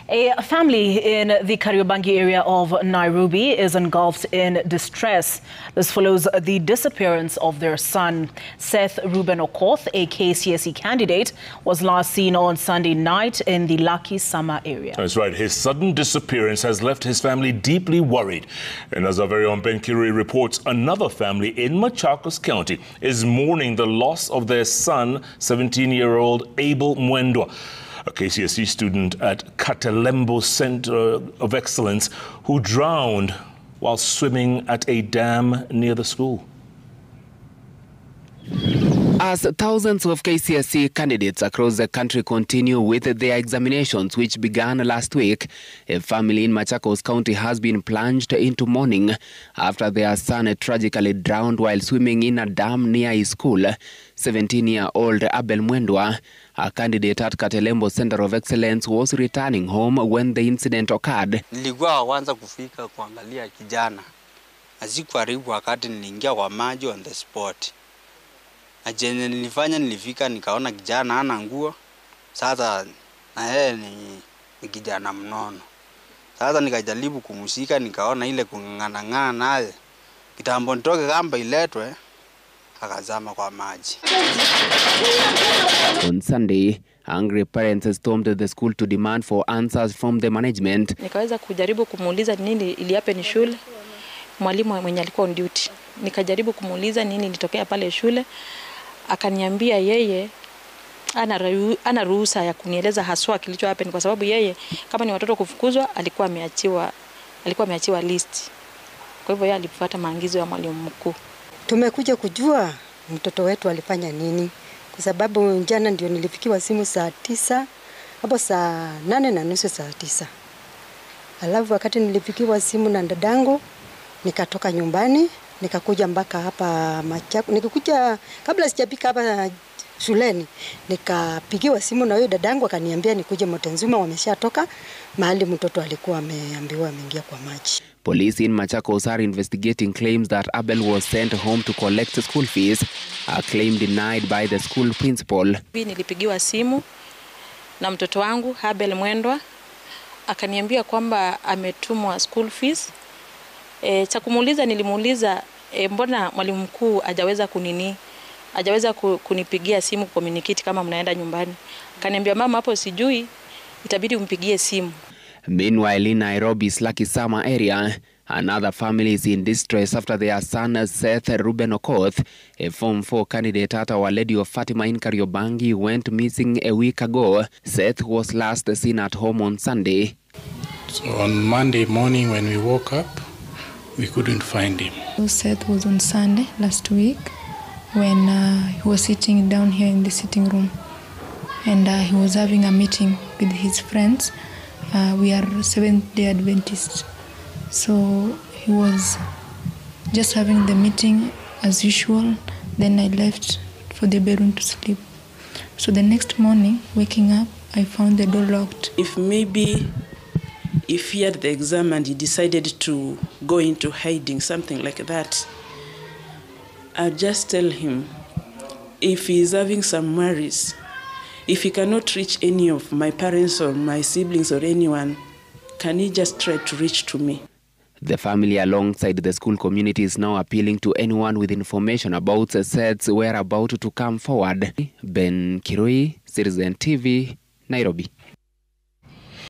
A family in the Kariobangi area of Nairobi is engulfed in distress. This follows the disappearance of their son. Seth Reuben Okoth, a KCSE candidate, was last seen on Sunday night in the Lucky Summer area. That's right. His sudden disappearance has left his family deeply worried. And as our very own Ben Kirui reports, another family in Machakos County is mourning the loss of their son, 17-year-old Abel Mwendwa, a KCSE student at Katelembo Centre of Excellence, who drowned while swimming at a dam near the school. As thousands of KCSE candidates across the country continue with their examinations, which began last week, a family in Machakos County has been plunged into mourning after their son tragically drowned while swimming in a dam near his school. 17-year-old Abel Mwendwa, a candidate at Katelembo Centre of Excellence, was returning home when the incident occurred. Nilikuwa kwanza kufika kuangalia kijana. Azikuharibu wakati niliingia kwa maji on the spot. Ajenye nilifika nikaona kijana hana nguo. Sasa na yeye ni kijana mnono. Sasa nikajaribu kumshika, nikaona ile kung'ang'ana naye. Kitambo nitoke kamba iletwe, akazama kwa maji. On Sunday, angry parents stormed the school to demand for answers from the management. Nikaweza kujaribu kumuuliza nini ilihappen shule. Mwalimu mwenye alikuwa on duty. Nikajaribu kumuuliza nini ilitokea pale shule. Akaniambia yeye ana ruhusa ya kunieleza haswa kilicho happen, kwa sababu yeye kama ni watoto kufukuzwa alikuwa ameachiwa list. Kwa hivyo yeye alifuata maagizo ya mwalimu mkuu. Tumekuja kujua mtoto wetu alifanya nini, kwa sababu jana ndio nilipikiwa simu saa 9, hapo saa 8:30 saa 9. Alafu wakati nilipikiwa simu na dadangu, nikatoka nyumbani nikakuja mpaka hapa Machakos. Nikikuja kabla sijapika hapa shuleni, nikapigiwa simu na huyo dadangu akaniambia nikuje Motenzuma, wameshatoka mahali mtoto alikuwa ameambiwa ameingia kwa maji. Police in Machakos are investigating claims that Abel was sent home to collect school fees, a claim denied by the school principal. Nilipigiwa simu na mtoto wangu Abel Mwendwa, akaniambia kwamba ametumwa school fees. Cha kumuuliza nilimuuliza mbona mwalimu mkuu hajaweza kunipigia simu communicate kama mnaenda nyumbani. Akaniambia mama, hapo sijui, itabidi umpigie simu. Meanwhile, in Nairobi's Lucky Summer area, another family is in distress after their son Seth Reuben Okoth, a Form 4 candidate at Our Lady of Fatima in Kariobangi, went missing a week ago. Seth was last seen at home on Sunday. So on Monday morning when we woke up, we couldn't find him. Seth was on Sunday last week when he was sitting down here in the sitting room, and he was having a meeting with his friends. We are Seventh-day Adventists, so he was just having the meeting as usual. Then I left for the bedroom to sleep. So the next morning, waking up, I found the door locked. If he had the exam and he decided to go into hiding, something like that, I'll just tell him, if he is having some worries, if he cannot reach any of my parents or my siblings or anyone, can he just try to reach to me? The family alongside the school community is now appealing to anyone with information about Seth's whereabouts to come forward. Ben Kirui, Citizen TV, Nairobi.